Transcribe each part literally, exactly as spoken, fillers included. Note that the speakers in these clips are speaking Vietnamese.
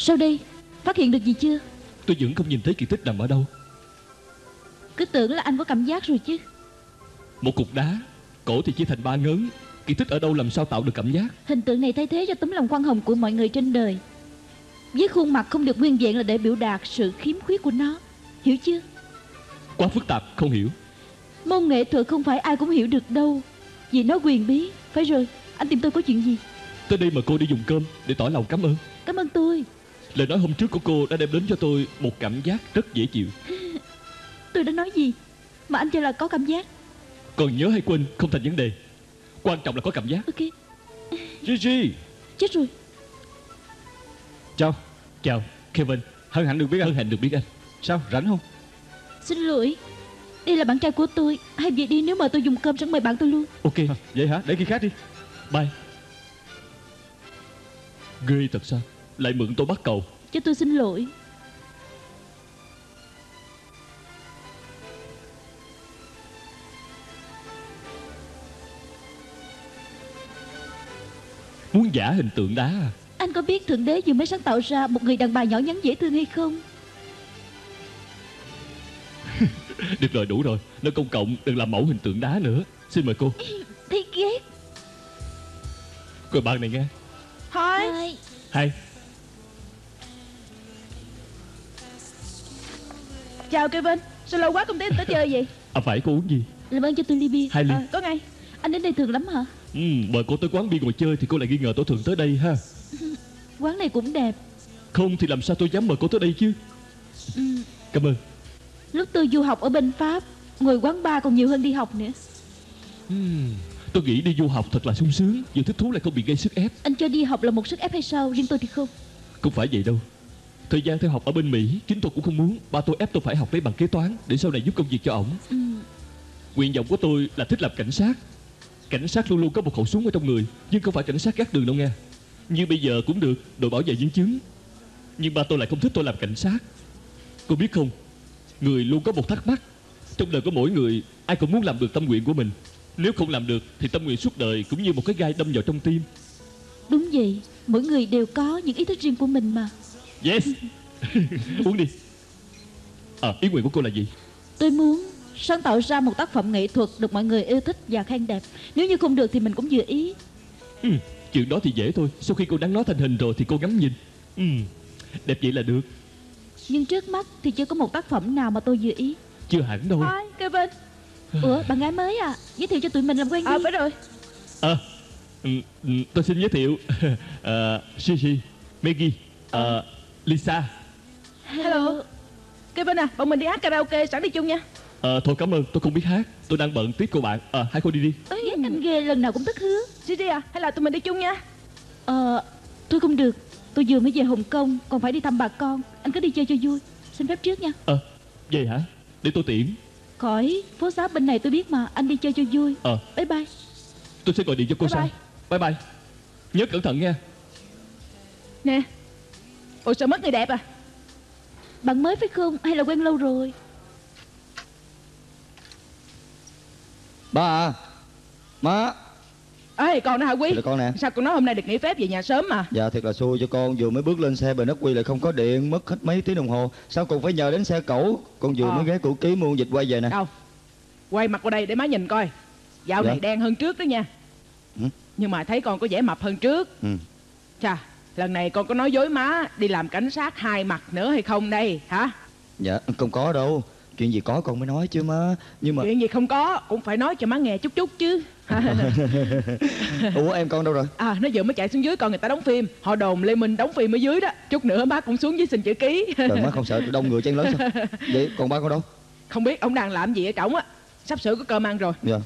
Sao đây? Phát hiện được gì chưa? Tôi vẫn không nhìn thấy kỳ tích nằm ở đâu. Cứ tưởng là anh có cảm giác rồi chứ. Một cục đá, cổ thì chia thành ba ngớn. Kỳ tích ở đâu làm sao tạo được cảm giác? Hình tượng này thay thế cho tấm lòng khoan hồng của mọi người trên đời. Với khuôn mặt không được nguyên vẹn là để biểu đạt sự khiếm khuyết của nó. Hiểu chưa? Quá phức tạp, không hiểu. Môn nghệ thuật không phải ai cũng hiểu được đâu, vì nó quyền bí. Phải rồi, anh tìm tôi có chuyện gì? Tới đây mà cô đi dùng cơm để tỏ lòng cảm ơn. Cảm ơn tôi. Lời nói hôm trước của cô đã đem đến cho tôi một cảm giác rất dễ chịu. Tôi đã nói gì mà anh cho là có cảm giác? Còn nhớ hay quên không thành vấn đề, quan trọng là có cảm giác. Ok. Gigi. Chết rồi. Chào. Chào Kevin. Hân hạnh được biết anh. Hân hạnh được biết anh. Sao, rảnh không? Xin lỗi, đây là bạn trai của tôi. Hay vậy đi, nếu mà tôi dùng cơm sẽ mời bạn tôi luôn. Ok. À, vậy hả? Để khi khác đi. Bye. Ghê thật sao, lại mượn tôi bắt cầu. Cho tôi xin lỗi. Muốn giả hình tượng đá à? Anh có biết Thượng Đế vừa mới sáng tạo ra một người đàn bà nhỏ nhắn dễ thương hay không? Được rồi, đủ rồi. Nơi công cộng đừng làm mẫu hình tượng đá nữa. Xin mời cô. Thấy ghét. Coi bạn này nghe. Hi. Hai. Chào Kevin. Sao lâu quá không thấy anh tới chơi vậy? À phải, cô uống gì? Làm ơn cho tôi ly bia. Hai ly. À, có ngay. Anh đến đây thường lắm hả? Ừ, mời cô tới quán bia ngồi chơi thì cô lại nghi ngờ tôi thường tới đây ha. Quán này cũng đẹp. Không thì làm sao tôi dám mời cô tới đây chứ. Ừ. Cảm ơn. Lúc tôi du học ở bên Pháp, ngồi quán bar còn nhiều hơn đi học nữa. uhm, Tôi nghĩ đi du học thật là sung sướng, vừa thích thú lại không bị gây sức ép. Anh cho đi học là một sức ép hay sao? Riêng tôi thì không. Không phải vậy đâu. Thời gian theo học ở bên Mỹ, chính tôi cũng không muốn. Ba tôi ép tôi phải học lấy bằng kế toán để sau này giúp công việc cho ổng. Ừ. Nguyện vọng của tôi là thích làm cảnh sát. Cảnh sát luôn luôn có một khẩu súng ở trong người, nhưng không phải cảnh sát gác đường đâu nghe. Như bây giờ cũng được, đội bảo vệ nhân chứng. Nhưng ba tôi lại không thích tôi làm cảnh sát. Cô biết không, người luôn có một thắc mắc. Trong đời của mỗi người, ai cũng muốn làm được tâm nguyện của mình. Nếu không làm được thì tâm nguyện suốt đời cũng như một cái gai đâm vào trong tim. Đúng vậy, mỗi người đều có những ý thích riêng của mình mà. Yes. Uống đi. À, ý nguyện của cô là gì? Tôi muốn sáng tạo ra một tác phẩm nghệ thuật được mọi người yêu thích và khen đẹp. Nếu như không được thì mình cũng vừa ý. ừ, Chuyện đó thì dễ thôi. Sau khi cô đắn nó thành hình rồi thì cô ngắm nhìn. ừ, Đẹp vậy là được. Nhưng trước mắt thì chưa có một tác phẩm nào mà tôi vừa ý. Chưa hẳn đâu. Hi Kevin. Ủa, bạn gái mới à? Giới thiệu cho tụi mình làm quen đi. À phải rồi. À, ừ, ừ, tôi xin giới thiệu. uh, Gigi, Maggie, uh, Lisa. Hello. Kevin à, bọn mình đi hát karaoke, sẵn đi chung nha. Ờ, thôi cảm ơn, tôi không biết hát. Tôi đang bận tiếp cô bạn. Ờ, hai cô đi đi. Ghét anh ghê, lần nào cũng thất hứa. Gigi à, hay là tụi mình đi chung nha. Ờ, tôi không được. Tôi vừa mới về Hồng Kông, còn phải đi thăm bà con. Anh cứ đi chơi cho vui. Xin phép trước nha. Ờ, vậy hả? Để tôi tiễn. Khỏi, phố xá bên này tôi biết mà. Anh đi chơi cho vui. Ờ, Bye bye. tôi sẽ gọi điện cho cô Bye sau. Bye bye. Nhớ cẩn thận nha. Nè. Ủa sao mất người đẹp à? Bạn mới phải không? Hay là quen lâu rồi? Ba à. Má. Ê con đó hả Quý? Là con nè. Sao con nói hôm nay được nghỉ phép về nhà sớm mà? Dạ thiệt là xui cho con. Vừa mới bước lên xe bền ắc quy lại không có điện. Mất hết mấy tiếng đồng hồ. Sao còn phải nhờ đến xe cẩu. Con vừa Ờ. mới ghé củ ký mua dịch quay về nè. Đâu? Quay mặt qua đây để má nhìn coi. Dạo Dạ. này đen hơn trước đó nha. Ừ. Nhưng mà thấy con có vẻ mập hơn trước. Ừ. Chà, lần này con có nói dối má đi làm cảnh sát hai mặt nữa hay không đây hả? Dạ không có đâu. Chuyện gì có con mới nói chứ má. Nhưng mà Chuyện gì không có cũng phải nói cho má nghe chút chút chứ. ủa em con đâu rồi? À nó vừa mới chạy xuống dưới coi người ta đóng phim. Họ đồn Lê Minh đóng phim ở dưới đó. Chút nữa bác cũng xuống dưới xin chữ ký. Trời má không sợ đông người chen lớn sao? Vậy còn ba con đâu? Không biết ông đang làm gì ở trỏng á. Sắp sửa có cơm ăn rồi. Dạ.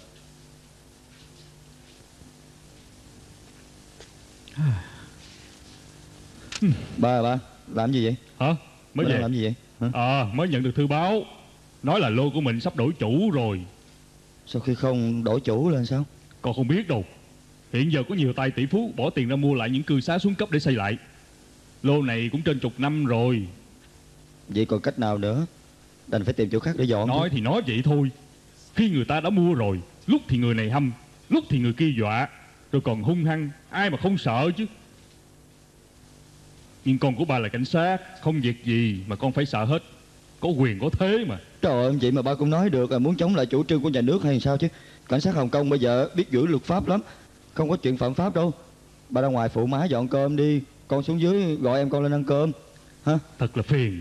Ba ba làm gì vậy? Hả? Mới Ba về. làm gì vậy? Hả? À, mới nhận được thư báo nói là lô của mình sắp đổi chủ rồi. Sau khi không đổi chủ lên sao? Con không biết đâu. Hiện giờ có nhiều tay tỷ phú bỏ tiền ra mua lại những cư xá xuống cấp để xây lại. Lô này cũng trên chục năm rồi. Vậy còn cách nào nữa? Đành phải tìm chỗ khác để dọn. Nói chứ. thì nói vậy thôi. Khi người ta đã mua rồi, lúc thì người này hâm, lúc thì người kia dọa, rồi còn hung hăng, ai mà không sợ chứ. Nhưng con của ba là cảnh sát, không việc gì mà con phải sợ hết. Có quyền có thế mà. Trời ơi, vậy mà ba cũng nói được là muốn chống lại chủ trương của nhà nước hay sao chứ. Cảnh sát Hồng Kông bây giờ biết giữ luật pháp lắm, không có chuyện phạm pháp đâu. Ba ra ngoài phụ má dọn cơm đi, con xuống dưới gọi em con lên ăn cơm ha. Thật là phiền.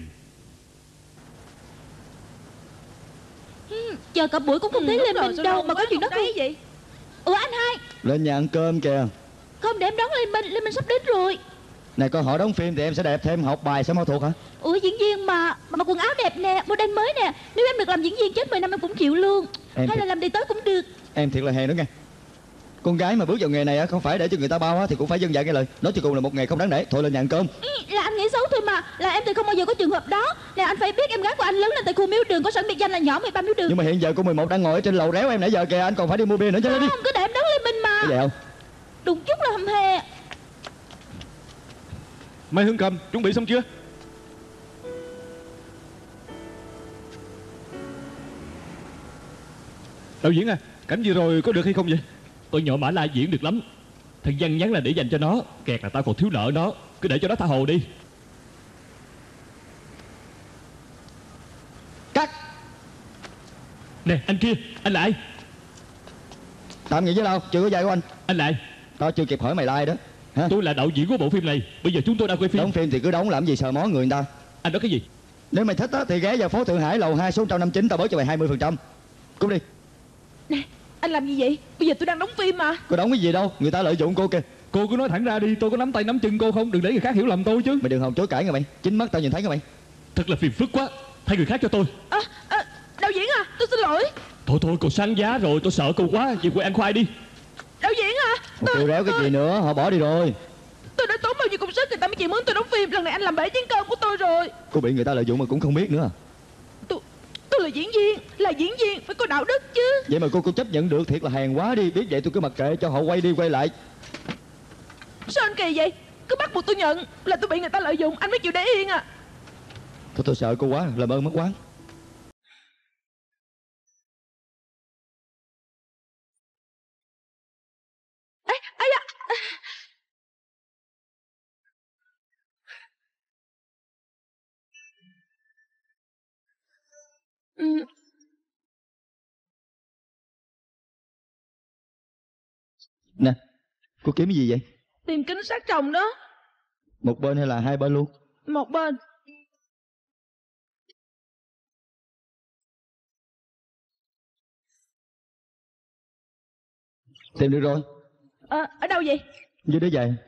Chờ cả buổi cũng không thấy Ừ, Lê rồi, Minh sao đâu lâu mà có quá chuyện đó không thấy vậy? Ủa anh hai, Lên nhà ăn cơm kìa. không để em đón Lê Minh, Lê Minh sắp đến rồi. Này con hỏi đóng phim thì em sẽ đẹp thêm, học bài sẽ mau thuộc hả? Ủa diễn viên mà mà quần áo đẹp nè, model mới nè. Nếu em được làm diễn viên chết mười năm em cũng chịu luôn. Em Hay thì- là làm đầy tớ cũng được. Em thiệt là hèn đó nghe. Con gái mà bước vào nghề này á, không phải để cho người ta bao á thì cũng phải dân dạy nghe lời. Nói cho cùng là một nghề không đáng để. Thôi lên nhà ăn cơm. Ừ, là anh nghĩ xấu thôi mà. Là em thì không bao giờ có trường hợp đó. Nè anh phải biết em gái của anh lớn lên tại khu miếu đường, có sẵn biệt danh là nhỏ mười ba miếu đường. Nhưng mà hiện giờ cô mười một đang ngồi ở trên lầu réo em nãy giờ kìa, anh còn phải đi mua bia nữa cho lên đi. Không, cứ để em đón Lê Minh mà. Cái gì không? Đụng chút là hầm hè. Mai Hương Cầm, chuẩn bị xong chưa? Đạo diễn à, cảnh vừa rồi có được hay không vậy? Tôi nhỏ Mã Lai diễn được lắm. Thời gian ngắn là để dành cho nó, kẹt là tao còn thiếu nợ nó. Cứ để cho nó tha hồ đi. Cắt. Nè anh kia, anh lại. Tạm nghỉ với đâu? Chưa có dạy của anh. Anh lại. Tao chưa kịp hỏi mày like đó. Hả? Tôi là đạo diễn của bộ phim này. Bây giờ chúng tôi đang quay phim. Đóng phim thì cứ đóng, làm gì sờ mó người người ta. Anh nói cái gì? Nếu mày thích á thì ghé vào phố Thượng Hải lầu hai số một trăm năm mươi chín, tao bớt cho mày hai mươi phần trăm. Cút đi. Nè, anh làm gì vậy? Bây giờ tôi đang đóng phim mà. Cô đóng cái gì đâu, người ta lợi dụng cô kìa. Cô cứ nói thẳng ra đi, tôi có nắm tay nắm chân cô không? Đừng để người khác hiểu lầm tôi chứ. Mày đừng hòng chối cãi nghe mày. Chính mắt tao nhìn thấy nghe mày. Thật là phiền phức quá. Thay người khác cho tôi. À, à, đạo diễn à, tôi xin lỗi. Thôi thôi, cô sang giá rồi, tôi sợ cô quá. Về quê ăn khoai đi. Đạo diễn à, Một kêu réo cái gì nữa, họ bỏ đi rồi. tôi đã tốn bao nhiêu công sức người ta mới chịu mướn tôi đóng phim. Lần này anh làm bể chén cơm của tôi rồi. Cô bị người ta lợi dụng mà cũng không biết nữa à. Tôi tôi là diễn viên, là diễn viên phải có đạo đức chứ. Vậy mà cô cô chấp nhận được, thiệt là hèn quá đi. Biết vậy tôi cứ mặc kệ cho họ quay đi quay lại. Sao anh kỳ vậy? Cứ bắt buộc tôi nhận là tôi bị người ta lợi dụng, anh mới chịu để yên à. Thôi tôi sợ cô quá, làm ơn mất quán. Ê, ây da. Ừ, Nè, cô kiếm cái gì vậy? tìm kính sát trồng đó. Một bên hay là hai bên luôn? Một bên. Tìm được rồi. À, ở đâu vậy? Dưới đứa giày.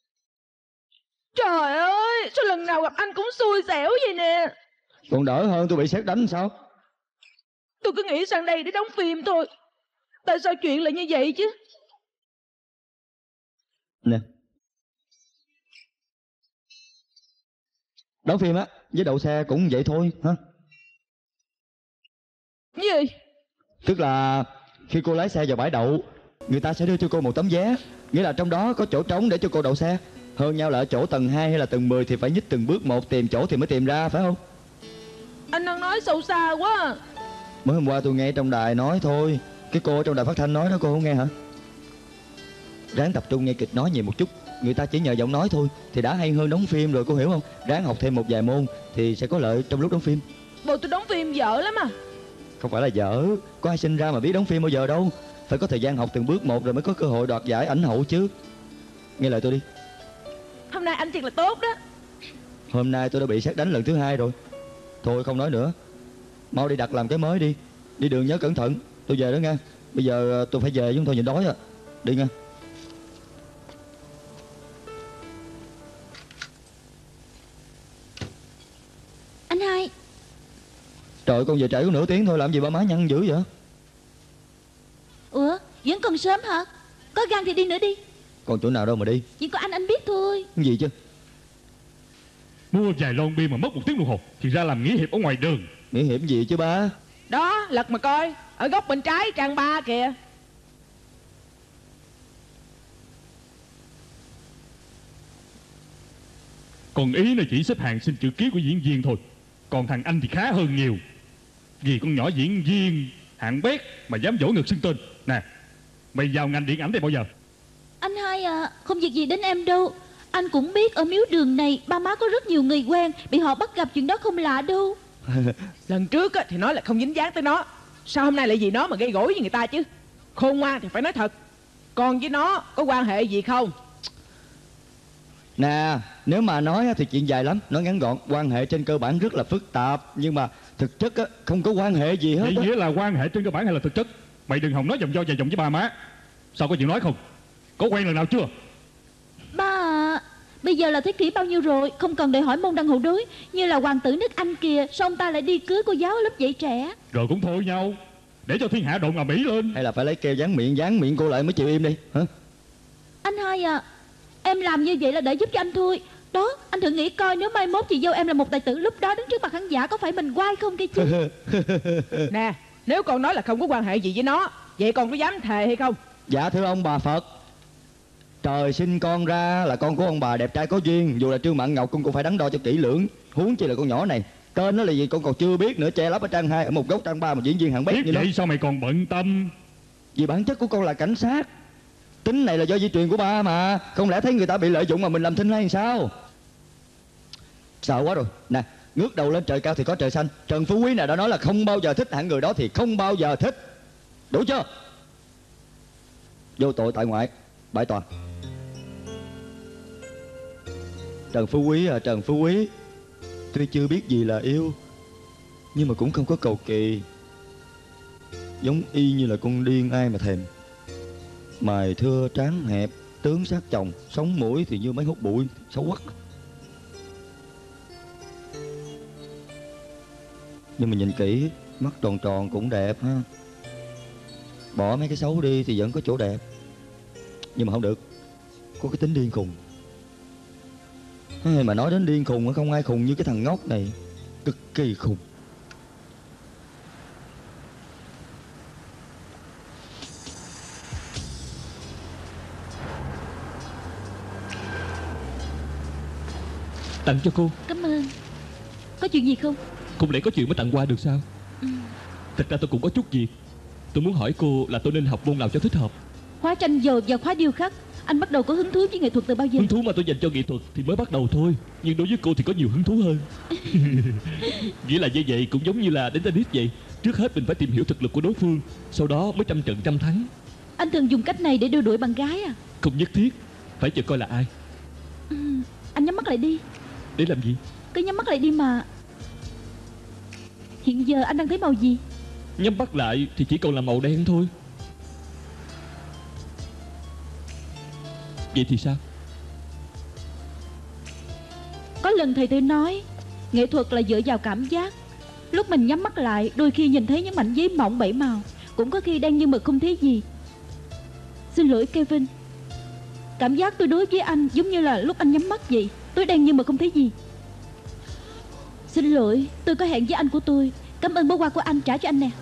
Trời ơi, sao lần nào gặp anh cũng xui xẻo vậy nè. Còn đỡ hơn tôi bị sét đánh sao? Tôi cứ nghĩ sang đây để đóng phim thôi. Tại sao chuyện lại như vậy chứ? Nè. Đóng phim á, với đậu xe cũng vậy thôi hả? Gì? Tức là khi cô lái xe vào bãi đậu, người ta sẽ đưa cho cô một tấm vé. Nghĩa là trong đó có chỗ trống để cho cô đậu xe. Hơn nhau là ở chỗ tầng hai hay là tầng mười thì phải nhích từng bước một, tìm chỗ thì mới tìm ra, phải không? Anh đang nói sâu xa quá à. Mới hôm qua tôi nghe trong đài nói thôi. Cái cô ở trong đài phát thanh nói đó, cô không nghe hả? Ráng tập trung nghe kịch nói nhiều một chút. Người ta chỉ nhờ giọng nói thôi thì đã hay hơn đóng phim rồi, cô hiểu không? Ráng học thêm một vài môn thì sẽ có lợi trong lúc đóng phim. Bộ tôi đóng phim dở lắm à. Không phải là dở, có ai sinh ra mà biết đóng phim bao giờ đâu. Phải có thời gian học từng bước một rồi mới có cơ hội đoạt giải ảnh hậu chứ. Nghe lời tôi đi. Hôm nay anh thiệt là tốt đó. Hôm nay tôi đã bị sét đánh lần thứ hai rồi. Thôi không nói nữa. Mau đi đặt làm cái mới đi. Đi đường nhớ cẩn thận. Tôi về đó nha. Bây giờ tôi phải về, chúng tôi nhìn đói à. Đi nha. Anh hai. Trời, con về trễ có nửa tiếng thôi, làm gì ba má nhăn dữ vậy? Ủa vẫn còn sớm hả? Có gan thì đi nữa đi. Còn chỗ nào đâu mà đi. Chỉ có anh anh biết thôi. Cái gì chứ? Mua vài lon bia mà mất một tiếng đồng hồ thì ra làm nghĩa hiệp ở ngoài đường. Nghĩa hiệp gì chứ ba? Đó, lật mà coi. Ở góc bên trái trang ba kìa. Còn ý là chỉ xếp hàng xin chữ ký của diễn viên thôi. Còn thằng anh thì khá hơn nhiều. Vì con nhỏ diễn viên hạng bét mà dám vỗ ngực xưng tên. Nè, mày vào ngành điện ảnh đây bao giờ? Anh hai à, không việc gì đến em đâu. Anh cũng biết ở miếu đường này ba má có rất nhiều người quen, bị họ bắt gặp chuyện đó không lạ đâu. Lần trước á, thì nói là không dính dáng tới nó, sao hôm nay lại vì nó mà gây gối với người ta chứ? Khôn ngoan thì phải nói thật. Con với nó có quan hệ gì không? Nè, nếu mà nói thì chuyện dài lắm. Nói ngắn gọn, quan hệ trên cơ bản rất là phức tạp, nhưng mà thực chất á, không có quan hệ gì hết Vậy á. nghĩa là quan hệ trên cơ bản hay là thực chất? Mày đừng hòng nói vòng vo dài dòng với ba má. Sao có chuyện nói không? Có quen lần nào chưa? Ba à, bây giờ là thế kỷ bao nhiêu rồi, không cần đòi hỏi môn đăng hộ đối. Như là hoàng tử nước Anh kìa, sao ông ta lại đi cưới cô giáo ở lớp dạy trẻ? Rồi cũng thôi nhau, để cho thiên hạ đồn ầm ĩ lên. Hay là phải lấy keo dán miệng, dán miệng cô lại mới chịu im đi hả? Anh hai à, em làm như vậy là để giúp cho anh thôi. Đó, anh thử nghĩ coi, nếu mai mốt chị dâu em là một tài tử, lúc đó đứng trước mặt khán giả có phải mình quay không kia chứ? Nè, nếu con nói là không có quan hệ gì với nó, vậy con có dám thề hay không? Dạ thưa ông bà Phật, trời sinh con ra là con của ông bà đẹp trai có duyên. Dù là Trương Mạn Ngọc con cũng phải đắn đo cho kỹ lưỡng. Huống chi là con nhỏ này, tên nó là gì con còn chưa biết nữa, che lấp ở trang hai, ở một góc trang ba mà diễn viên hạng bét Biết như nó. vậy sao mày còn bận tâm? Vì bản chất của con là cảnh sát. Tính này là do di truyền của ba mà. Không lẽ thấy người ta bị lợi dụng mà mình làm thinh hay sao? Sợ quá rồi. Nè, ngước đầu lên trời cao thì có trời xanh. Trần Phú Quý này đã nói là không bao giờ thích hạng người đó thì không bao giờ thích. Đủ chưa? Vô tội tại ngoại, bãi tòa. Trần Phú Quý à, Trần Phú Quý, tuy chưa biết gì là yêu, nhưng mà cũng không có cầu kỳ. Giống y như là con điên ai mà thèm. Mày thưa trán hẹp, tướng sát chồng, sống mũi thì như mấy hút bụi, xấu quắc. Nhưng mà nhìn kỹ, mắt tròn tròn cũng đẹp ha. Bỏ mấy cái xấu đi thì vẫn có chỗ đẹp. Nhưng mà không được, có cái tính điên khùng. Mà nói đến điên khùng, không ai khùng như cái thằng ngốc này. Cực kỳ khùng. Tặng cho cô. Cảm ơn. Có chuyện gì không? Không lẽ có chuyện mới tặng quà được sao? Ừ. Thật ra tôi cũng có chút việc. Tôi muốn hỏi cô là tôi nên học môn nào cho thích hợp. Hóa tranh dầu và khóa điêu khắc. Anh bắt đầu có hứng thú với nghệ thuật từ bao giờ? Hứng thú mà tôi dành cho nghệ thuật thì mới bắt đầu thôi. Nhưng đối với cô thì có nhiều hứng thú hơn. Nghĩa là như vậy cũng giống như là đánh tennis vậy. Trước hết mình phải tìm hiểu thực lực của đối phương, sau đó mới trăm trận trăm thắng. Anh thường dùng cách này để đưa đuổi bạn gái à? Không nhất thiết, phải chờ coi là ai. Ừ. Anh nhắm mắt lại đi. Để làm gì? Cứ nhắm mắt lại đi mà. Hiện giờ anh đang thấy màu gì? Nhắm mắt lại thì chỉ còn là màu đen thôi. Vậy thì sao? Có lần thầy tôi nói nghệ thuật là dựa vào cảm giác. Lúc mình nhắm mắt lại, đôi khi nhìn thấy những mảnh giấy mỏng bảy màu, cũng có khi đen như mực không thấy gì. Xin lỗi Kevin, cảm giác tôi đối với anh giống như là lúc anh nhắm mắt vậy. Tôi đen như mực không thấy gì. Xin lỗi, tôi có hẹn với anh của tôi. Cảm ơn bó hoa của anh, trả cho anh nè.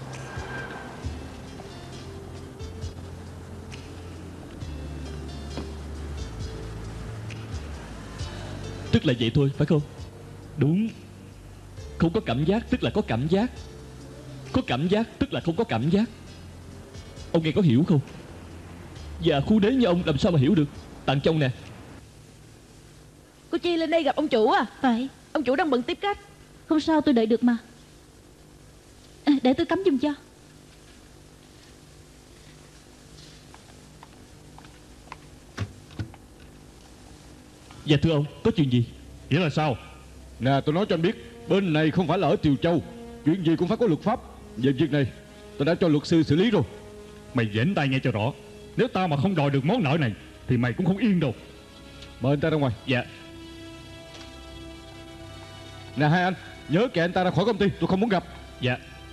Tức là vậy thôi, phải không? Đúng. Không có cảm giác tức là có cảm giác. Có cảm giác tức là không có cảm giác. Ông nghe có hiểu không? Và khu đế như ông làm sao mà hiểu được. Tặng cho ông nè. Cô Chi lên đây gặp ông chủ à? Phải. Ông chủ đang bận tiếp khách. Không sao, tôi đợi được mà. À, để tôi cắm giùm cho. Dạ thưa ông, có chuyện gì? Nghĩa là sao? Nè, tôi nói cho anh biết, bên này không phải là ở Tiều Châu. Chuyện gì cũng phải có luật pháp. Về việc này tôi đã cho luật sư xử lý rồi. Mày dễn tay nghe cho rõ. Nếu tao mà không đòi được món nợ này thì mày cũng không yên đâu. Mời anh ta ra ngoài. Dạ. Nè hai anh, nhớ kệ anh ta ra khỏi công ty, tôi không muốn gặp. Dạ.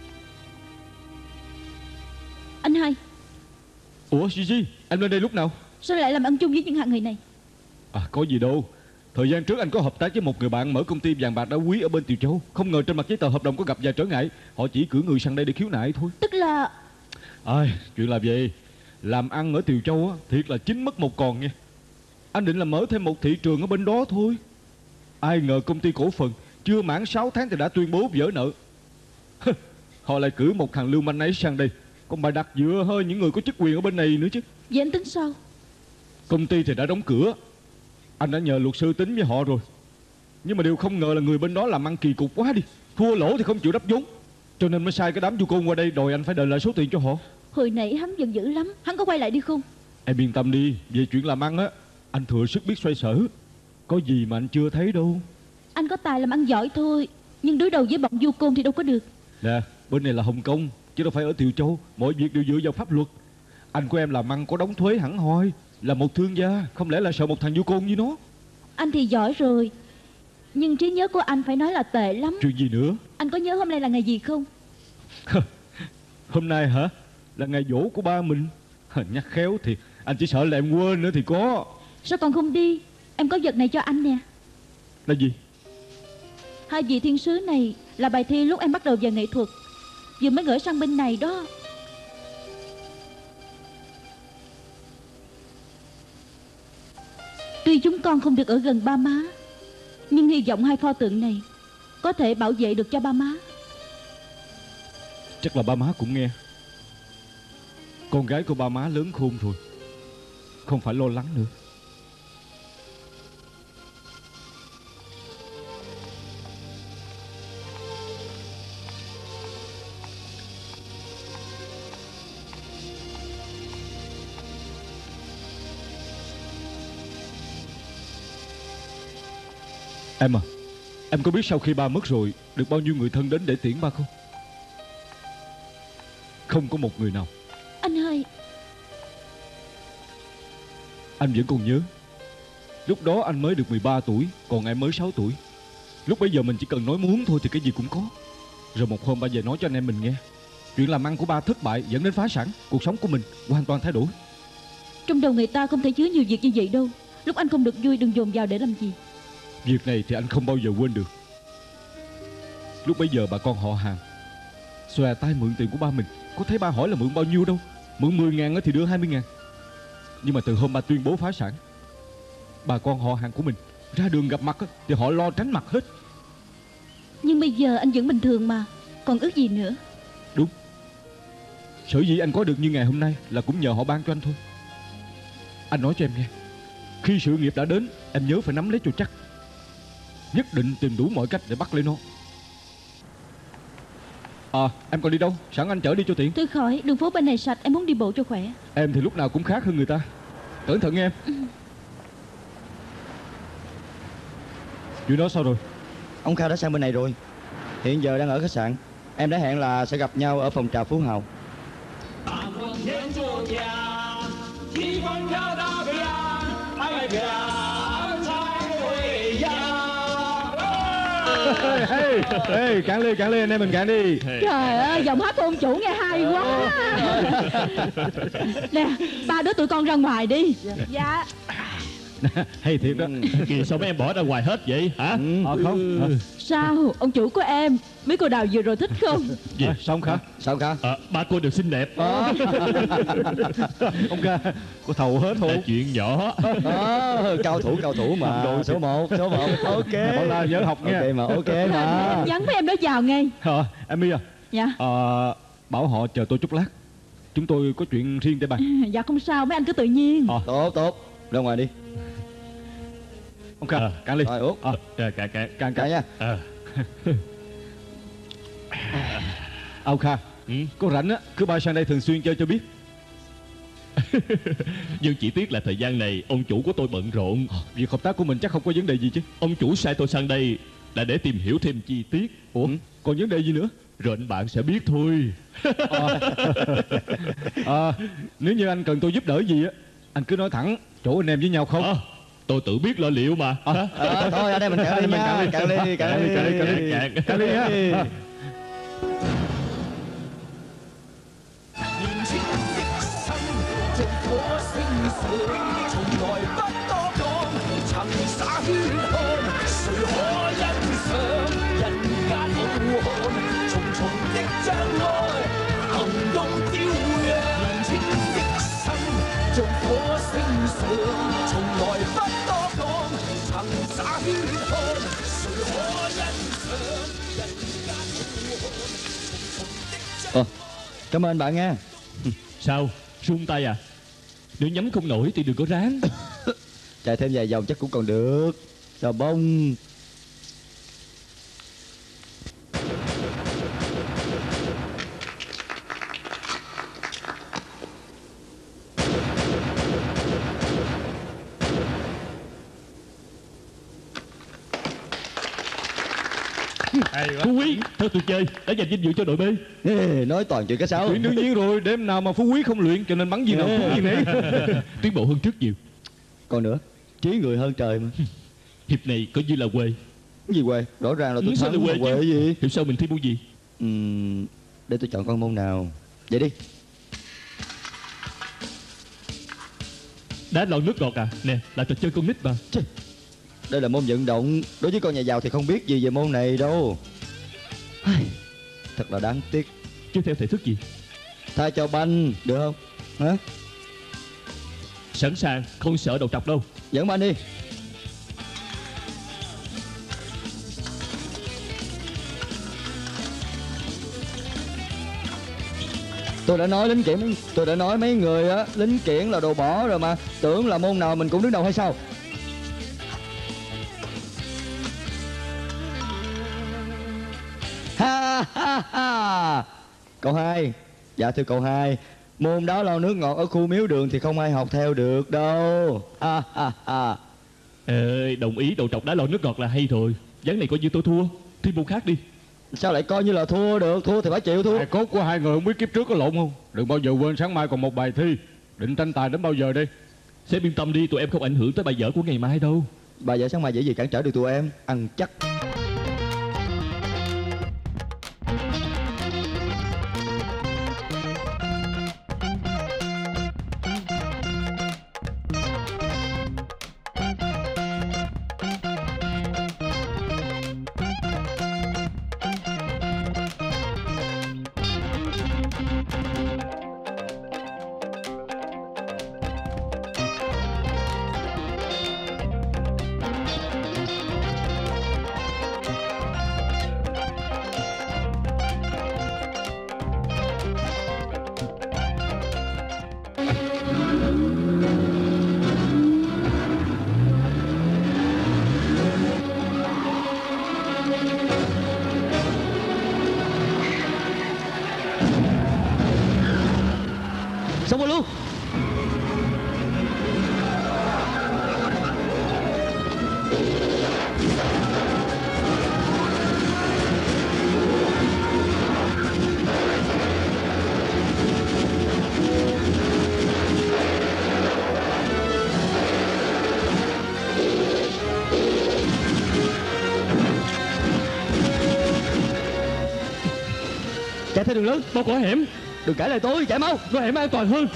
Anh hai, Ủa Gigi, em lên đây lúc nào? sao lại làm ăn chung với những hạng người này? À có gì đâu. Thời gian trước anh có hợp tác với một người bạn mở công ty vàng bạc đá quý ở bên Tiều Châu. Không ngờ trên mặt giấy tờ hợp đồng có gặp vài trở ngại. Họ chỉ cử người sang đây để khiếu nại thôi. Tức là... Ai, chuyện là vậy. Làm ăn ở Tiều Châu á, thiệt là chín mất một còn nha. Anh định là mở thêm một thị trường ở bên đó thôi. Ai ngờ công ty cổ phần chưa mãn sáu tháng thì đã tuyên bố vỡ nợ. Họ lại cử một thằng lưu manh ấy sang đây. Còn bà đặt dựa hơi những người có chức quyền ở bên này nữa chứ. Vậy anh tính sao? Công ty thì đã đóng cửa, Anh đã nhờ luật sư tính với họ rồi, nhưng mà điều không ngờ là người bên đó làm ăn kỳ cục quá đi. Thua lỗ thì không chịu đắp vốn, cho nên mới sai cái đám du côn qua đây đòi anh phải đền lại số tiền cho họ. Hồi nãy hắn giận dữ lắm, hắn có quay lại đi không? Em yên tâm đi, về chuyện làm ăn á, anh thừa sức biết xoay sở. Có gì mà anh chưa thấy đâu. Anh có tài làm ăn giỏi thôi, nhưng đối đầu với bọn du côn thì đâu có được. Nè, bên này là Hồng Kông, chứ đâu phải ở Tiều Châu. Mọi việc đều dựa vào pháp luật. Anh của em làm ăn có đóng thuế hẳn hoi, là một thương gia, không lẽ là sợ một thằng du côn như nó. Anh thì giỏi rồi, nhưng trí nhớ của anh phải nói là tệ lắm. Chuyện gì nữa? Anh có nhớ hôm nay là ngày gì không? Hôm nay hả? Là ngày giỗ của ba mình. Nhắc khéo thì anh chỉ sợ là em quên nữa thì có. Sao còn không đi? Em có vật này cho anh nè. Là gì? Hai vị thiên sứ này là bài thi lúc em bắt đầu về nghệ thuật, vừa mới gửi sang bên này đó. Tuy chúng con không được ở gần ba má, nhưng hy vọng hai pho tượng này có thể bảo vệ được cho ba má. Chắc là ba má cũng nghe. Con gái của ba má lớn khôn rồi, không phải lo lắng nữa. Em à, em có biết sau khi ba mất rồi được bao nhiêu người thân đến để tiễn ba không? Không có một người nào. Anh ơi, Anh vẫn còn nhớ, lúc đó anh mới được mười ba tuổi, còn em mới sáu tuổi. Lúc bấy giờ mình chỉ cần nói muốn thôi thì cái gì cũng có. Rồi một hôm ba về nói cho anh em mình nghe, chuyện làm ăn của ba thất bại dẫn đến phá sản, cuộc sống của mình hoàn toàn thay đổi. trong đầu người ta không thể chứa nhiều việc như vậy đâu. Lúc anh không được vui đừng dồn vào để làm gì. Việc này thì anh không bao giờ quên được. Lúc bấy giờ bà con họ Hàng xòe tay mượn tiền của ba mình. Có thấy ba hỏi là mượn bao nhiêu đâu. Mượn mười ngàn thì đưa hai mươi ngàn. Nhưng mà từ hôm ba tuyên bố phá sản, bà con họ Hàng của mình ra đường gặp mặt thì họ lo tránh mặt hết. Nhưng bây giờ anh vẫn bình thường mà, còn ước gì nữa. Đúng. Sở dĩ anh có được như ngày hôm nay là cũng nhờ họ ban cho anh thôi. Anh nói cho em nghe, khi sự nghiệp đã đến, em nhớ phải nắm lấy cho chắc. Nhất định tìm đủ mọi cách để bắt lấy nó. À, em còn đi đâu? Sẵn anh chở đi cho tiện. Thôi khỏi, đường phố bên này sạch, em muốn đi bộ cho khỏe. Em thì lúc nào cũng khác hơn người ta. Cẩn thận nghe em. Ừ. Chuyện đó sao rồi? Ông Kha đã sang bên này rồi, hiện giờ đang ở khách sạn. Em đã hẹn là sẽ gặp nhau ở phòng trà Phú Hào. Ê, ê, cạn ly, cạn ly, anh em mình cạn đi. Trời ơi, giọng hát của ông chủ nghe hay quá. Nè, ba đứa tụi con ra ngoài đi. Dạ. Hay thiệt đó. Kìa sao mấy em bỏ ra ngoài hết vậy hả? Ừ. Ờ không hả? Sao, ông chủ của em, mấy cô đào vừa rồi thích không? Gì? À, sao ông Kha? Sao Kha? À, ba cô đều xinh đẹp. Ờ. Ông Kha, có thầu hết Là hồn. chuyện nhỏ. Ờ, cao thủ cao thủ mà. Đội Số một, số một. Ok. Bảo la nhớ học nha. Ok mà, ok mà. Nhắn với em đó vào ngay. Ờ, em My à, Dạ. ờ, bảo họ chờ tôi chút lát. Chúng tôi có chuyện riêng để bàn. Dạ không sao, mấy anh cứ tự nhiên. Ờ, Tốt, tốt. Ra ngoài đi. ông Kha, Ờ. cạn ly. Rồi, uống. Ờ, Trời, cạn cạn. cạn Cả cạn. nha. À. Ông Kha, Ừ. có rảnh á, cứ bay sang đây thường xuyên chơi cho biết. Nhưng chỉ tiếc là thời gian này ông chủ của tôi bận rộn. Việc hợp tác của mình chắc không có vấn đề gì chứ. Ông chủ sai tôi sang đây là để tìm hiểu thêm chi tiết. Ủa, còn vấn đề gì nữa? Rồi anh bạn sẽ biết thôi. À, nếu như anh cần tôi giúp đỡ gì á, anh cứ nói thẳng, chỗ anh em với nhau không? À, tôi tự biết lo liệu mà. Hả? Ờ, thôi ở đây mình cạn ly Mình nha. Cạn ly, cạn ly. Cạn ly, cạn ly, cạn. Cạn ly ha. À. Ờ, cảm ơn bạn nha. Sao? Run tay à? Nếu nhắm không nổi thì đừng có ráng. Chạy thêm vài vòng chắc cũng còn được. Xà bông. Phú Quý thật tuyệt vời, đã giành vinh dự cho đội B. Ê, nói toàn chuyện cá sấu. Chuyện đương nhiên rồi, đêm nào mà Phú Quý không luyện, cho nên bắn gì nào cũng như nấy. Tiến bộ hơn trước nhiều. Còn nữa, trí người hơn trời mà. Hiệp này coi như là quê. Cái gì quê? Rõ ràng là tôi Ừ, sao thắng lại mà quê quê chứ? gì? Hiệp sau mình thi môn gì? Ừm, để tôi chọn con môn nào. Vậy đi. Đá lon nước ngọt à? Nè, là trò chơi con nít mà. Chê, đây là môn vận động. Đối với con nhà giàu thì không biết gì về môn này đâu. Ai, thật là đáng tiếc. Chứ theo thể thức gì? Thay cho banh, được không? Hả? Sẵn sàng, không sợ đầu trọc đâu. Dẫn banh đi. Tôi đã nói lính kiển, tôi đã nói mấy người á, lính kiển là đồ bỏ rồi mà. Tưởng là môn nào mình cũng đứng đầu hay sao? Ha ha ha. Cậu hai. Dạ thưa cậu hai, môn đá lau nước ngọt ở khu miếu đường thì không ai học theo được đâu. Ha ha ha. Ê, đồng ý đầu trọc đá lon nước ngọt là hay rồi. Ván này coi như tôi thua, thi môn khác đi. Sao lại coi như là thua được? Thua thì phải chịu thua. Hài cốt của hai người không biết kiếp trước có lộn không? Đừng bao giờ quên sáng mai còn một bài thi. Định tranh tài đến bao giờ đây? Sếp yên tâm đi, tụi em không ảnh hưởng tới bài vở của ngày mai đâu. Bà vợ sáng mai dễ gì cản trở được tụi em. Ăn chắc. Xong rồi luôn. Chạy theo đường lớn. Bao có hẻm, Đừng cãi lời tôi, chạy mau. có hẻm an toàn hơn.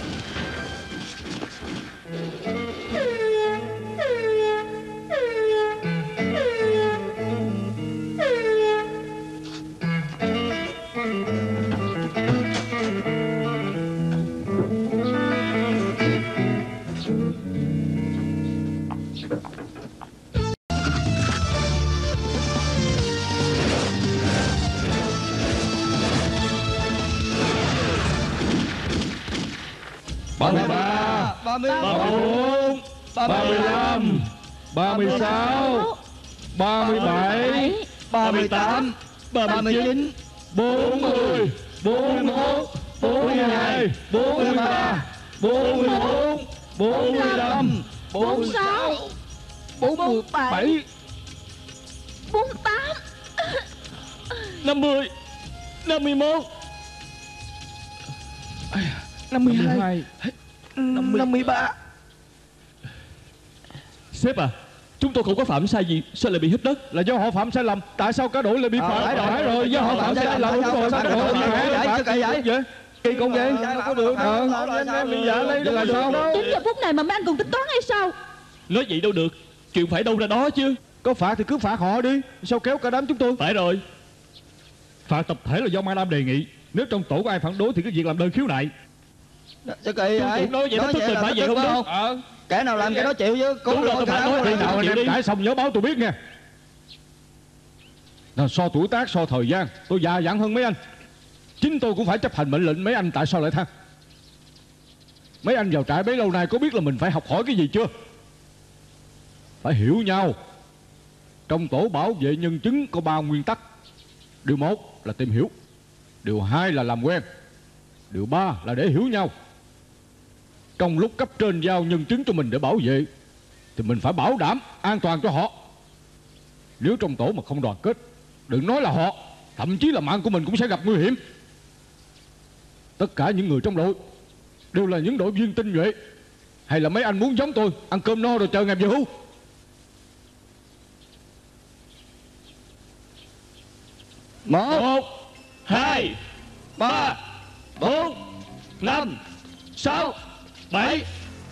ba mươi ba, ba mươi ba mươi bốn, ba mươi lăm, ba mươi sáu, ba mươi bảy, ba mươi tám, ba mươi chín, bốn mươi, bốn mươi mốt, bốn mươi hai, bốn mươi ba, bốn mươi bốn, bốn mươi lăm, bốn mươi sáu, bốn mươi bảy, bốn tám, năm mươi, năm mươi mốt, năm mươi hai, năm mươi ba. Sếp à, chúng tôi không có phạm sai gì, sao lại bị hít đất? là do họ phạm sai lầm. Tại sao cả đội lại bị Ờ, phạt? phải rồi. Phải rồi, do họ phạm sai lầm. Đúng rồi, sao cả đội bị phạt? Vậy, sao kỳ vậy? Kỳ công vậy? Sao có được? Ờ, Tại sao em bị dạ đây là sao? Đến giờ phút này mà mấy anh còn tính toán hay sao? Nói vậy đâu được, chuyện phải đâu ra đó chứ. Có phạt thì cứ phạt họ đi. Sao kéo cả đám chúng tôi? Phải rồi. Phạt tập thể là do Madam đề nghị. Nếu trong tổ có ai phản đối thì cái việc làm đơn khiếu nại. Sao kỳ vậy? Chủ nói vậy nó tức mình phải vậy không đó? Ờ. Kẻ nào làm cái đó chịu chứ. Cũng Đúng rồi, lỗi tôi cả phản đối. đám Khi rồi. nào anh chịu em đi. cãi xong nhớ báo tôi biết nha. Nào, so tuổi tác, so thời gian, tôi già dặn hơn mấy anh. Chính tôi cũng phải chấp hành mệnh lệnh mấy anh. Tại sao lại than? Mấy anh vào trại bấy lâu nay có biết là mình phải học hỏi cái gì chưa? phải hiểu nhau. Trong tổ bảo vệ nhân chứng có ba nguyên tắc. Điều một là tìm hiểu, điều hai là làm quen, điều ba là để hiểu nhau. Trong lúc cấp trên giao nhân chứng cho mình để bảo vệ thì mình phải bảo đảm an toàn cho họ. Nếu trong tổ mà không đoàn kết, đừng nói là họ, thậm chí là mạng của mình cũng sẽ gặp nguy hiểm. Tất cả những người trong đội đều là những đội viên tinh nhuệ. Hay là mấy anh muốn giống tôi, ăn cơm no rồi chờ ngày về hưu? Một, Một, hai, ba, bốn, năm, sáu, bảy.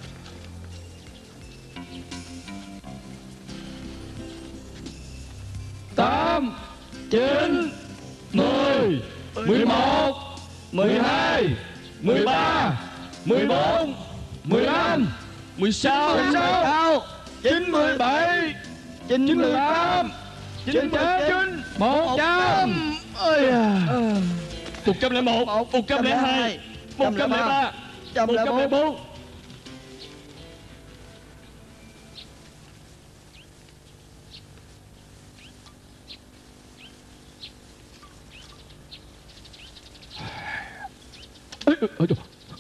Tám, chín, mười, mười một, mười hai, mười ba, mười bốn, mười lăm, Mười sáu. mười sáu, chín, mười bảy, chín chín, mươi mười tám, chín, chín, một trăm. Ôi à. Một trăm lẻ một, một trăm lẻ hai, một trăm lẻ ba, một trăm lẻ bốn. Ê, ê, ê,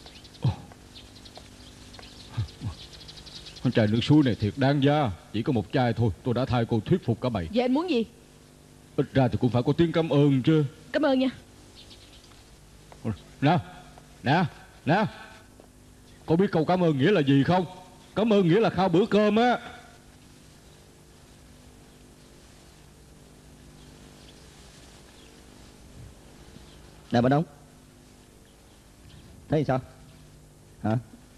Con chai nước suối này thiệt đáng giá. Chỉ có một chai thôi, tôi đã thay cô thuyết phục cả bầy. Vậy anh muốn gì? Ít ra thì cũng phải có tiếng cảm ơn chứ. Cảm ơn nha. Nè, nè, nè, cô biết câu cảm ơn nghĩa là gì không? Cảm ơn nghĩa là khao bữa cơm á. Nè bạn Đông, thấy sao hả?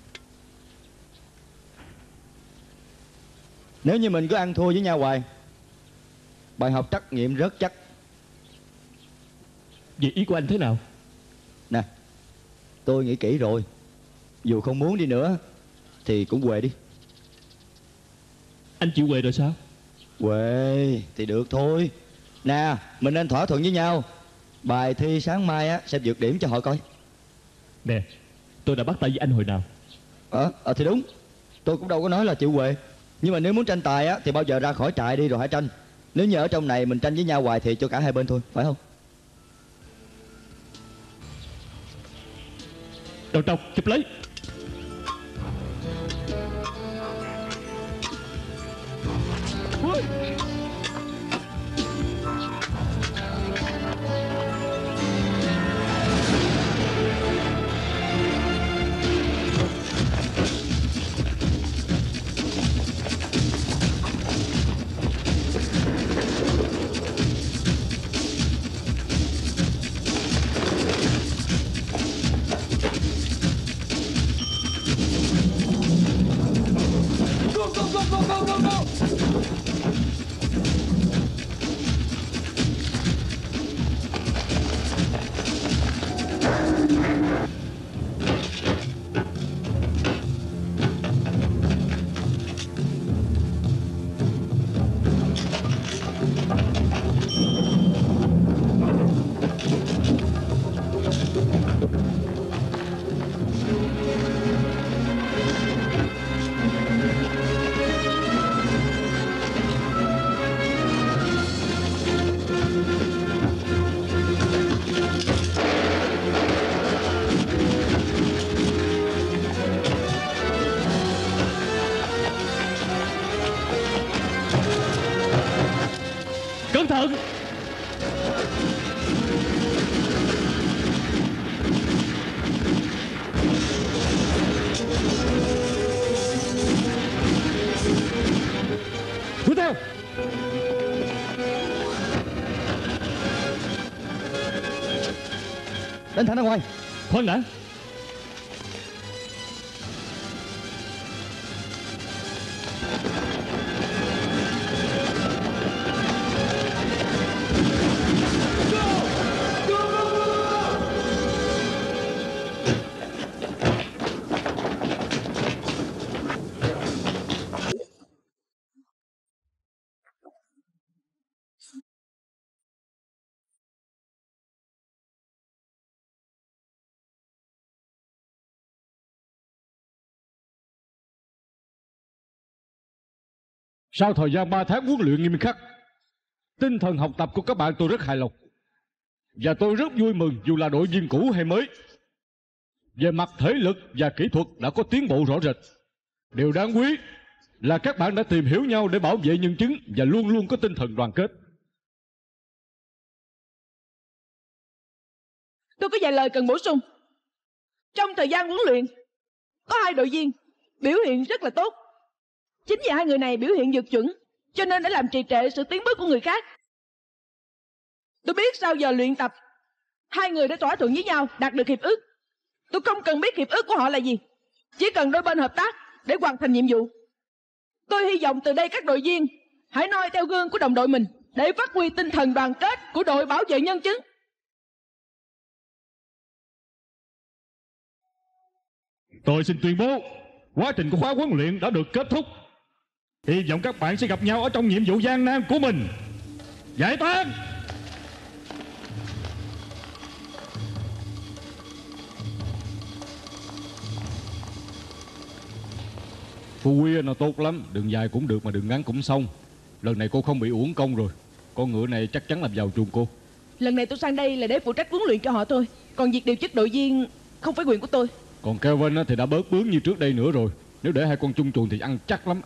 Nếu như mình cứ ăn thua với nhau hoài, bài học trắc nghiệm rất chắc. Vậy ý của anh thế nào? Nè, tôi nghĩ kỹ rồi. Dù không muốn đi nữa thì cũng quề đi. Anh chịu quề rồi sao? Quề thì được thôi. Nè, mình nên thỏa thuận với nhau. Bài thi sáng mai á sẽ vượt điểm cho họ coi. Nè, tôi đã bắt tay với anh hồi nào? Ờ, ờ thì đúng. Tôi cũng đâu có nói là chịu quề. Nhưng mà nếu muốn tranh tài á thì bao giờ ra khỏi trại đi rồi hãy tranh. Nếu như ở trong này mình tranh với nhau hoài thì cho cả hai bên thôi, phải không? Đầu trọc, chụp lấy. Cẩn thận. Đuổi theo. Đánh thẳng ra ngoài. Khoan đã. Sau thời gian ba tháng huấn luyện nghiêm khắc, tinh thần học tập của các bạn tôi rất hài lòng. Và tôi rất vui mừng dù là đội viên cũ hay mới. Về mặt thể lực và kỹ thuật đã có tiến bộ rõ rệt. Điều đáng quý là các bạn đã tìm hiểu nhau để bảo vệ nhân chứng và luôn luôn có tinh thần đoàn kết. Tôi có vài lời cần bổ sung. Trong thời gian huấn luyện, có hai đội viên biểu hiện rất là tốt. Chính vì hai người này biểu hiện vượt chuẩn, cho nên đã làm trì trệ sự tiến bước của người khác. Tôi biết sau giờ luyện tập, hai người đã thỏa thuận với nhau, đạt được hiệp ước. Tôi không cần biết hiệp ước của họ là gì, chỉ cần đôi bên hợp tác để hoàn thành nhiệm vụ. Tôi hy vọng từ đây các đội viên hãy noi theo gương của đồng đội mình để phát huy tinh thần đoàn kết của đội bảo vệ nhân chứng. Tôi xin tuyên bố, quá trình của khóa huấn luyện đã được kết thúc. Hy vọng các bạn sẽ gặp nhau ở trong nhiệm vụ gian nan của mình. Giải tán. Phu Quy nó tốt lắm, đường dài cũng được mà đường ngắn cũng xong. Lần này cô không bị uổng công rồi. Con ngựa này chắc chắn là vào chuồng cô. Lần này tôi sang đây là để phụ trách huấn luyện cho họ thôi, còn việc điều chức đội viên không phải quyền của tôi. Còn Kelvin thì đã bớt bướng như trước đây nữa rồi. Nếu để hai con chung chuồng thì ăn chắc lắm.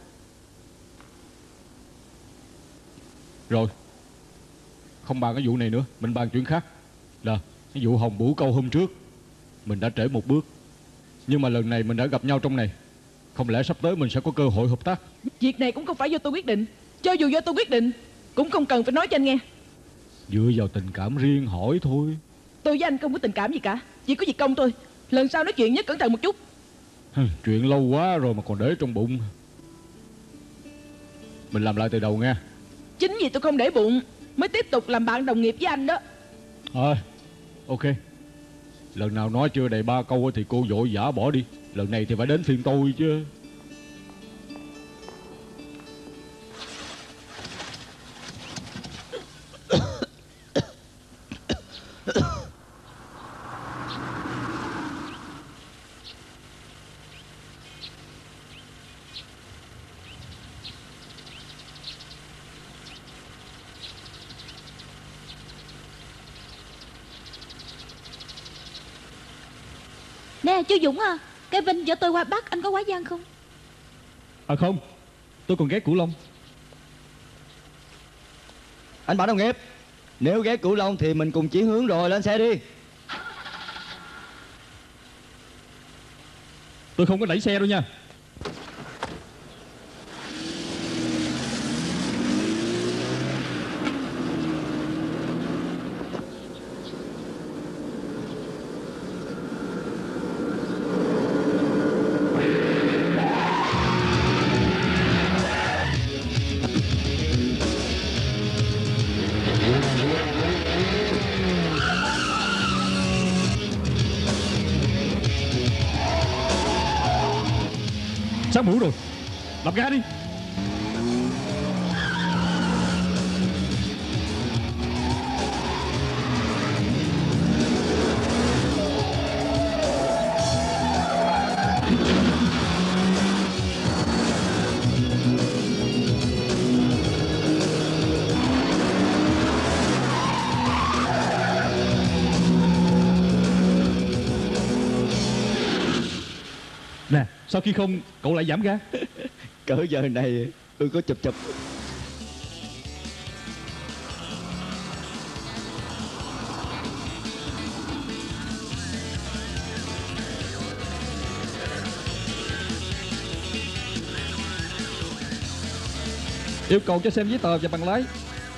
Rồi, không bàn cái vụ này nữa, mình bàn chuyện khác. Là cái vụ Hồng Bửu Câu hôm trước, mình đã trễ một bước. Nhưng mà lần này mình đã gặp nhau trong này, không lẽ sắp tới mình sẽ có cơ hội hợp tác? Việc này cũng không phải do tôi quyết định. Cho dù do tôi quyết định cũng không cần phải nói cho anh nghe. Dựa vào tình cảm riêng hỏi thôi. Tôi với anh không có tình cảm gì cả, chỉ có việc công thôi. Lần sau nói chuyện nhớ cẩn thận một chút. Chuyện lâu quá rồi mà còn để trong bụng. Mình làm lại từ đầu nghe. Chính vì tôi không để bụng mới tiếp tục làm bạn đồng nghiệp với anh đó. Thôi, ok. Lần nào nói chưa đầy ba câu thì cô vội vã bỏ đi. Lần này thì phải đến phiên tôi chứ. Nè chú Dũng à, Kevin dẫn tôi qua Bắc, anh có quá gian không? À không, tôi còn ghé Cửu Long. Anh Bảo đồng nghiệp, nếu ghé Cửu Long thì mình cùng chuyển hướng rồi, lên xe đi. Tôi không có đẩy xe đâu nha. Sát mũi rồi, làm ga đi. Nè, sau khi không cậu lại giảm ga? Cỡ giờ này tôi có chụp chụp. Yêu cầu cho xem giấy tờ và bằng lái.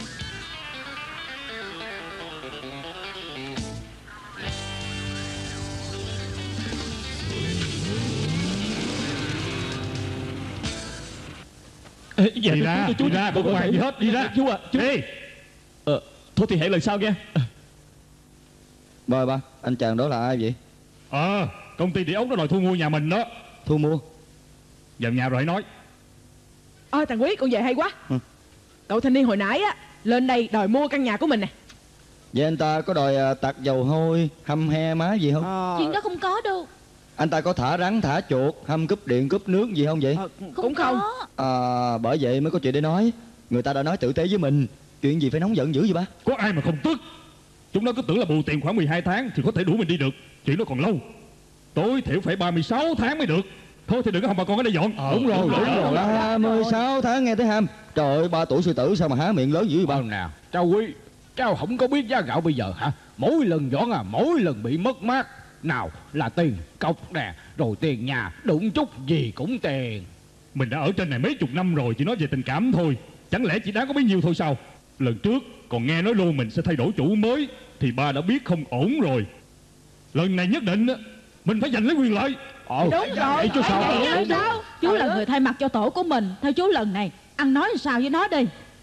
Ê, dạ, Đi chú, ra, chú, chú, đi ra, chú, không có bàn gì hết, đi ra. Chú à, chú. Đi. Ờ, thôi thì hẹn lần sau nha. Rồi ba, anh chàng đó là ai vậy? Ờ, công ty địa ốc nó đòi thu mua nhà mình đó. Thu mua? Vào nhà rồi hãy nói. Ôi thằng Quý, con về hay quá. Ừ. Cậu thanh niên hồi nãy á lên đây đòi mua căn nhà của mình nè. Vậy anh ta có đòi à, tạt dầu hôi, hăm he má gì không? Ờ, Chuyện đó không có đâu. Anh ta có thả rắn, thả chuột, hâm cúp điện, cúp nước gì không vậy? À, cũng không. À, bởi vậy mới có chuyện để nói. Người ta đã nói tử tế với mình, chuyện gì phải nóng giận dữ vậy ba? Có ai mà không tức. Chúng nó cứ tưởng là bù tiền khoảng mười hai tháng thì có thể đủ mình đi được. Chuyện đó còn lâu, tối thiểu phải ba mươi sáu tháng mới được. Thôi thì đừng có hòng bà con ở đây dọn. Ờ, đúng rồi, đúng rồi. ba mươi sáu tháng nghe tới ham. Trời ơi, ba tuổi sư tử sao mà há miệng lớn dữ vậy ba? Bao nào, Trao Quý, Trao không có biết giá gạo bây giờ hả? Mỗi lần dọn à, mỗi lần bị mất mát. Nào là tiền cọc nè, rồi tiền nhà, đụng chút gì cũng tiền. Mình đã ở trên này mấy chục năm rồi, chỉ nói về tình cảm thôi. Chẳng lẽ chỉ đáng có bấy nhiêu thôi sao? Lần trước còn nghe nói luôn mình sẽ thay đổi chủ mới, thì ba đã biết không ổn rồi. Lần này nhất định mình phải giành lấy quyền lợi. Ờ, Đúng rồi. chứ sao? Vậy chứ sao? Chú là người thay mặt cho tổ của mình. Theo chú lần này ăn nói sao với nó đi.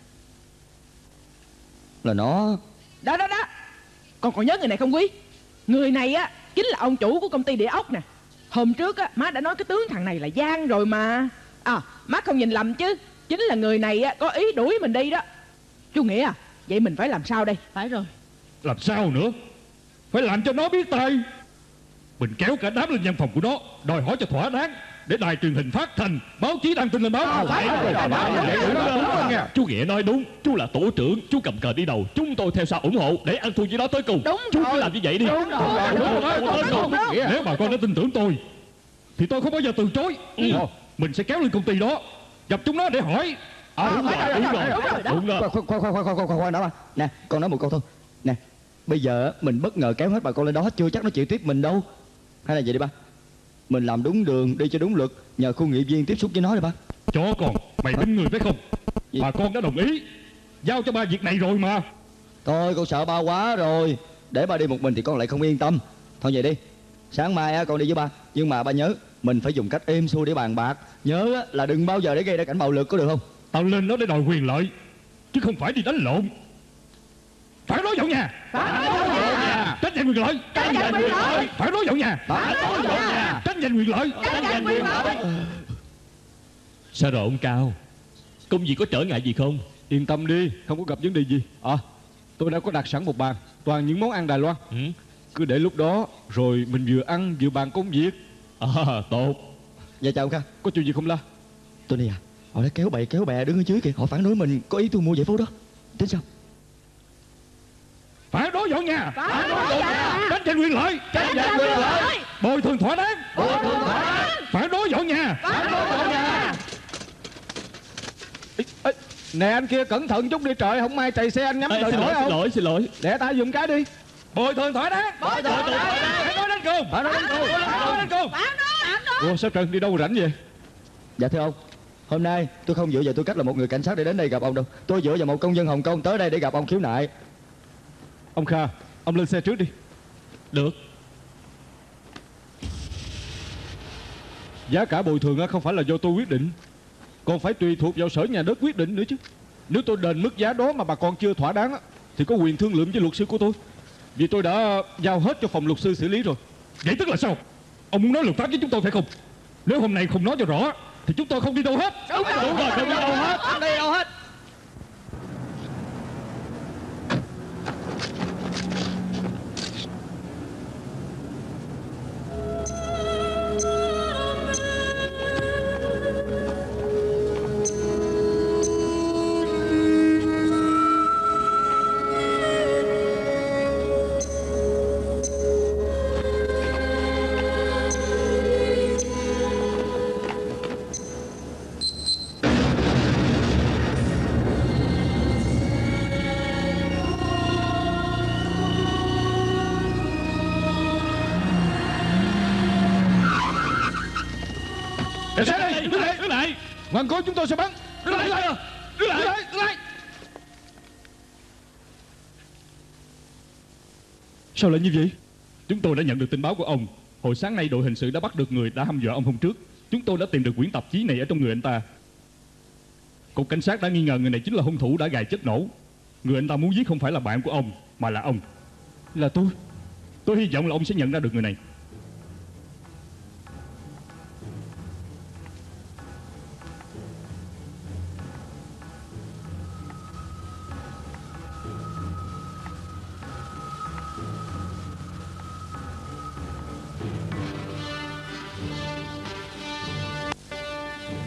Là nó. Đó đó đó, con còn nhớ người này không Quý? Người này á chính là ông chủ của công ty địa ốc nè. Hôm trước á má đã nói cái tướng thằng này là gian rồi mà. À, má không nhìn lầm chứ, chính là người này á có ý đuổi mình đi đó. Chú Nghĩa à, vậy mình phải làm sao đây? Phải rồi. Làm sao nữa? Phải làm cho nó biết tay. Mình kéo cả đám lên văn phòng của nó, đòi hỏi cho thỏa đáng, để đài truyền hình phát thanh, báo chí đăng tin lên báo. À, phải rồi, phải rồi. Chú Nghĩa nói đúng. Chú là tổ trưởng, chú cầm cờ đi đầu, chúng tôi theo sau ủng hộ để ăn thua với nó tới cùng. Đúng Chú rồi. cứ làm như vậy đi. Đúng rồi. Đúng rồi, Đúng rồi. nếu bà con đã tin tưởng tôi thì tôi không bao giờ từ chối. Ừ. Mình sẽ kéo lên công ty đó, gặp chúng nó để hỏi. À, đúng rồi, đúng rồi, đúng rồi. Khoan khoan khoan khoan khoan khoan khoan đã ba. Nè, con nói một câu thôi. Nè, bây giờ mình bất ngờ kéo hết bà con lên đó, chưa chắc nó chịu tiếp mình đâu. Hay là vậy đi ba, mình làm đúng đường, đi cho đúng luật, nhờ khu nghị viên tiếp xúc với nó đi ba. Chó con, mày tin người phải không? Gì? Bà con đã đồng ý giao cho ba việc này rồi mà. Thôi con sợ ba quá rồi, để ba đi một mình thì con lại không yên tâm. Thôi vậy đi, sáng mai á con đi với ba, nhưng mà ba nhớ mình phải dùng cách êm xuôi để bàn bạc. Nhớ á, là đừng bao giờ để gây ra cảnh bạo lực, có được không? Tao lên đó để đòi quyền lợi, chứ không phải đi đánh lộn. Phải nói dọn nhà. Phải nói dọn nhà. Tránh giành quyền lợi. Tránh giành quyền lợi. Phải nói dọn nhà. Phải nói dọn nhà. Tránh giành quyền lợi. Tránh giành quyền lợi. Sao rồi ông Cao? Công việc có trở ngại gì không? Yên tâm đi, không có gặp vấn đề gì. À, tôi đã có đặt sẵn một bàn, toàn những món ăn Đài Loan. Ừ? Cứ để lúc đó, rồi mình vừa ăn vừa bàn công việc. À, tốt. Dạ chào ông Cao. Có chuyện gì không La? Tôi đi à, họ đã kéo bậy kéo bè đứng ở dưới kìa, họ phản đối mình có ý thu mua giải phố đó. Tính sao? Phải nói dọn nhà. Phải nói dọn nhà. Tránh giành quyền lợi. Tránh giành quyền lợi. Bồi thường thỏa đáng. Bồi thường thỏa đáng. Phải nói dọn nhà. Phải nói dọn nhà. Ê, ê, nè anh kia cẩn thận chút đi trời, không may chạy xe anh nhắm Ê, trời xin lỗi, nổi xin không? lỗi, xin lỗi. Để ta dùng cái đi. Bồi thường thỏa đáng. Bồi thường thỏa đáng. Phải nói đến cùng. Phải nói đến cùng. Phải nói đến cùng. Phản đối, phản đối. Ủa sao Trần đi đâu rảnh vậy? Dạ thưa ông, hôm nay tôi không dựa vào tư cách là một người cảnh sát để đến đây gặp ông đâu. Tôi dựa vào một công dân Hồng Kông tới đây để gặp ông khiếu nại. Ông Kha, ông lên xe trước đi. Được. Giá cả bồi thường không phải là do tôi quyết định, còn phải tùy thuộc vào sở nhà đất quyết định nữa chứ. Nếu tôi đền mức giá đó mà bà con chưa thỏa đáng thì có quyền thương lượng với luật sư của tôi, vì tôi đã giao hết cho phòng luật sư xử lý rồi. Vậy tức là sao? Ông muốn nói luật pháp với chúng tôi phải không? Nếu hôm nay không nói cho rõ thì chúng tôi không đi đâu hết. Đúng rồi, đúng rồi, không đi đâu hết. Không đi đâu hết. Để xe đây, đứng lại, đứng lại. Ngoan cố chúng tôi sẽ bắn. Đứng lại, đứng lại, đứng lại, đứng lại. Sao lại như vậy? Chúng tôi đã nhận được tin báo của ông. Hồi sáng nay đội hình sự đã bắt được người đã hăm dọa ông hôm trước. Chúng tôi đã tìm được quyển tạp chí này ở trong người anh ta. Cục cảnh sát đã nghi ngờ người này chính là hung thủ đã gài chất nổ. Người anh ta muốn giết không phải là bạn của ông, mà là ông. Là tôi. Tôi hy vọng là ông sẽ nhận ra được người này.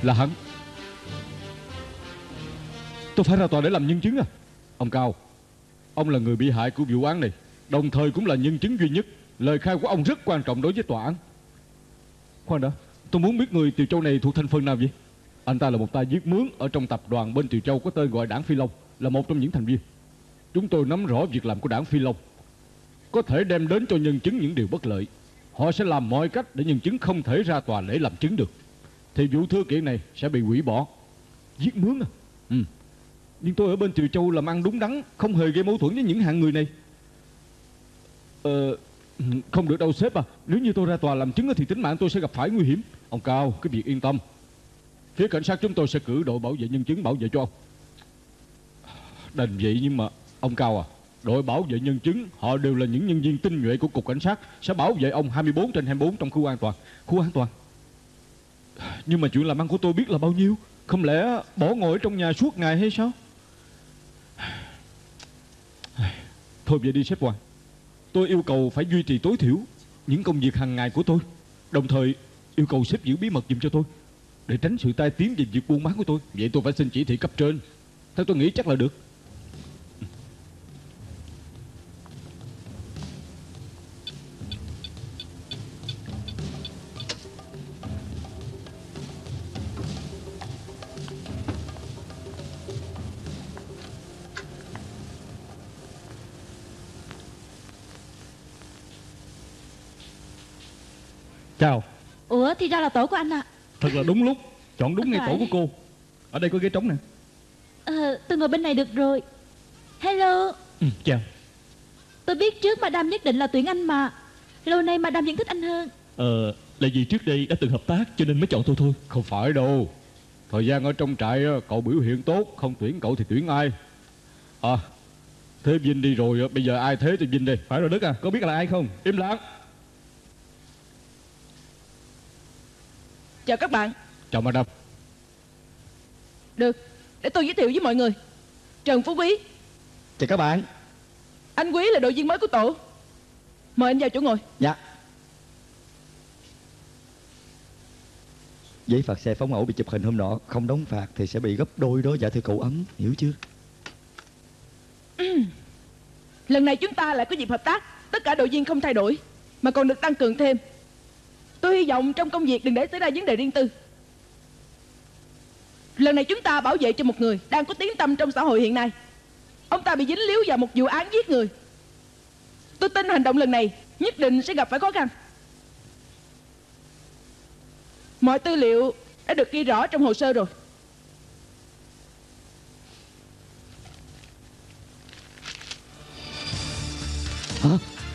Là hắn. Tôi phải ra tòa để làm nhân chứng à? Ông Cao, ông là người bị hại của vụ án này, đồng thời cũng là nhân chứng duy nhất. Lời khai của ông rất quan trọng đối với tòa án. Khoan đã, tôi muốn biết người Tiều Châu này thuộc thành phần nào vậy? Anh ta là một tay giết mướn ở trong tập đoàn bên Tiều Châu có tên gọi Đảng Phi Long, là một trong những thành viên. Chúng tôi nắm rõ việc làm của Đảng Phi Long, có thể đem đến cho nhân chứng những điều bất lợi. Họ sẽ làm mọi cách để nhân chứng không thể ra tòa để làm chứng được, thì vụ thư kiện này sẽ bị hủy bỏ. Giết mướn à? Ừ. Nhưng tôi ở bên Tiều Châu làm ăn đúng đắn, không hề gây mâu thuẫn với những hạng người này. Ờ... Không được đâu sếp à. Nếu như tôi ra tòa làm chứng thì tính mạng tôi sẽ gặp phải nguy hiểm. Ông Cao, cái việc yên tâm. Phía cảnh sát chúng tôi sẽ cử đội bảo vệ nhân chứng bảo vệ cho ông. Đành vậy nhưng mà ông Cao à, đội bảo vệ nhân chứng họ đều là những nhân viên tinh nhuệ của cục cảnh sát, sẽ bảo vệ ông hai mươi bốn trên hai mươi bốn trong khu an toàn. Khu an toàn? Nhưng mà chuyện làm ăn của tôi biết là bao nhiêu. Không lẽ bỏ ngồi ở trong nhà suốt ngày hay sao? Thôi về đi sếp Hoàng. Tôi yêu cầu phải duy trì tối thiểu những công việc hàng ngày của tôi, đồng thời yêu cầu sếp giữ bí mật giùm cho tôi, để tránh sự tai tiếng về việc buôn bán của tôi. Vậy tôi phải xin chỉ thị cấp trên. Theo tôi nghĩ chắc là được. Chào. Ủa thì ra là tổ của anh à? Thật là đúng lúc, chọn đúng ngay Phải. tổ của cô. Ở đây có ghế trống nè. Ờ, tôi ngồi bên này được rồi. Hello. Ừ, chào. Tôi biết trước Madame nhất định là tuyển anh mà. Lâu nay Madame vẫn thích anh hơn. Ờ, là vì trước đây đã từng hợp tác cho nên mới chọn tôi thôi. Không phải đâu. Thời gian ở trong trại cậu biểu hiện tốt, không tuyển cậu thì tuyển ai? À, thế Vinh đi rồi, bây giờ ai thế thì Vinh đây. Phải rồi Đức à, có biết là ai không? Im lặng. Chào các bạn. Chào Madame. Được, để tôi giới thiệu với mọi người. Trần Phú Quý. Chào các bạn. Anh Quý là đội viên mới của tổ. Mời anh vào chỗ ngồi. Dạ. Giấy phạt xe phóng ẩu bị chụp hình hôm nọ, không đóng phạt thì sẽ bị gấp đôi đó, dạ thưa cậu Ấm, hiểu chưa? Lần này chúng ta lại có dịp hợp tác. Tất cả đội viên không thay đổi, mà còn được tăng cường thêm. Tôi hy vọng trong công việc đừng để xảy ra vấn đề riêng tư. Lần này chúng ta bảo vệ cho một người đang có tiếng tăm trong xã hội hiện nay. Ông ta bị dính líu vào một vụ án giết người. Tôi tin hành động lần này nhất định sẽ gặp phải khó khăn. Mọi tư liệu đã được ghi rõ trong hồ sơ rồi. Hả?